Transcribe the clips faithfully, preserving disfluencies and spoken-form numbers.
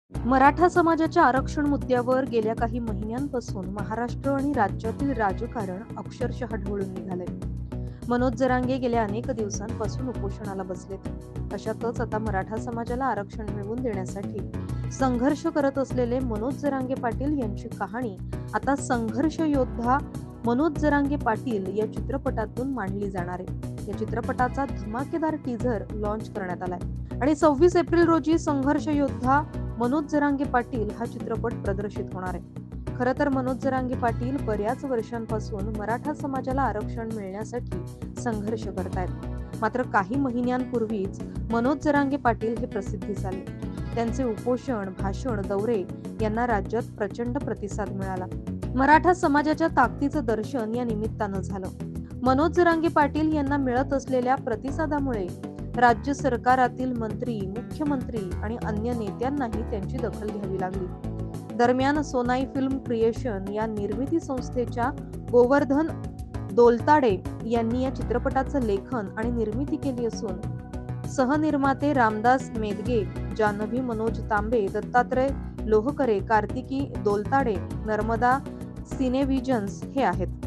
मराठा समाजाच्या आरक्षण मुद्द्यावर गेल्या काही महिन्यांपासून महाराष्ट्र आणि राज्यातील राजकारण अक्षरशः ढवळून निघाले। मनोज जरांगे गेल्या अनेक दिवसांपासून उपोषणाला बसलेत। अशातच आता मराठा समाजाला आरक्षण मिळवून देण्यासाठी संघर्ष करत असलेले मनोज जरांगे पाटील यांची कहाणी आता संघर्ष योद्धा मनोज जरांगे पाटील या चित्रपटातून मांडली जाणार आहे। या चित्रपटाचा धमाकेदार टीझर लॉन्च करण्यात आलाय आणि सव्वीस एप्रिल रोजी संघर्ष योद्धा मनोज जरांगे पाटील हा चित्रपट प्रदर्शित होणार आहे। खरं तर मनोज जरांगे पाटील बऱ्याच वर्षांपासून मराठा समाजाला आरक्षण मिळण्यासाठी संघर्ष करतायत। मात्र काही महिन्यांपूर्वीच मनोज जरांगे पाटील हे प्रसिद्धीस आले। त्यांचे उपोषण, भाषण, दौरे यांना राज्यात प्रचंड प्रतिसाद मिळाला। मराठा समाजाच्या ताकदीचं दर्शन या निमित्तानं झालं। मनोज जरांगे पाटील यांना मिळत असलेल्या प्रतिसादामुळे राज्य सरकारातील मंत्री, मुख्यमंत्री आणि अन्य नेत्यांनाही त्यांची दखल घ्यावी लागली। दरम्यान सोनाई फिल्म क्रिएशन या निर्मिती संस्थेच्या गोवर्धन दोलताडे यांनी या चित्रपटाचं लेखन आणि निर्मिती केली असून सहनिर्माते रामदास मेदगे, जानवी मनोज तांबे, दत्तात्रय लोहकरे, कार्तिकी दोलताडे, नर्मदा सिनेव्हिजन्स हे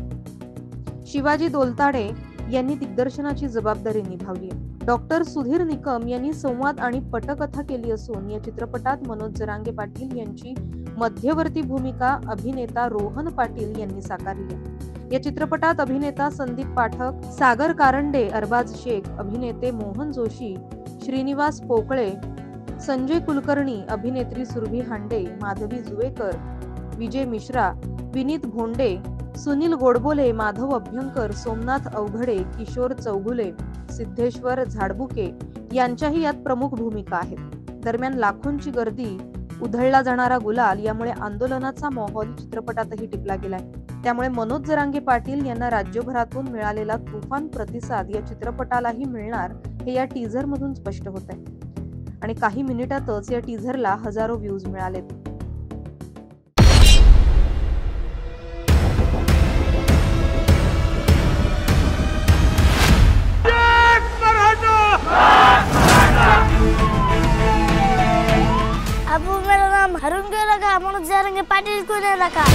आहेत। शिवाजी दोलताडे यांनी दिग्दर्शनाची जबाबदारी निभावली आहे। डॉक्टर सुधीर निकम यांनी संवाद आणि पटकथा केली असून या चित्रपटात मनोज जरांगे पाटील यांची मध्यवर्ती भूमिका अभिनेता रोहन पाटील यांनी साकारली आहे। या चित्रपटात अभिनेता संदीप पाठक, सागर कारंडे, अरबाज शेख, अभिनेते मोहन जोशी, श्रीनिवास पोकळे, संजय कुलकर्णी, अभिनेत्री सुरभी हांडे, माधवी जुवेकर, विजय मिश्रा, विनीत भोंडे, सुनील गोडबोले, माधव अभ्यंकर, सोमनाथ अवघडे, किशोर चौगुले, सिद्धेश्वर झाडबुके यांच्याही यात प्रमुख भूमिका आहेत। दरम्यान लाखोंची गर्दी, उधळला जाणारा गुलाल यामुळे आंदोलनाचा माहोल चित्रपटातही टिपला गेलाय। त्यामुळे मनोज जरांगे पाटील यांना राज्यभरातून मिळालेला तुफान प्रतिसाद या चित्रपटालाही मिळणार हे या टीझर मधून स्पष्ट होत आहे आणि काही मिनिटातच या टीझरला हजारो व्ह्यूज मिळालेत। अबू मेरा नाम हरुण के रखा, मनोज जरांगे पाटिल को ने रखा।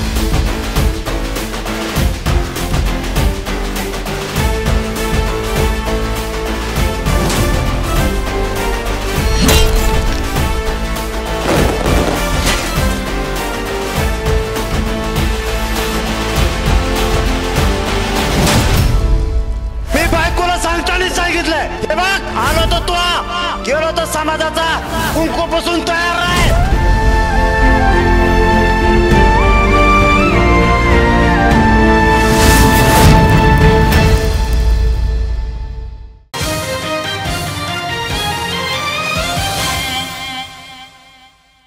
मी बायकोला सांगताना सांगितलंय, हे बघ आलो तर तू गेलो तर समाजाचा कुंकू पासून तयार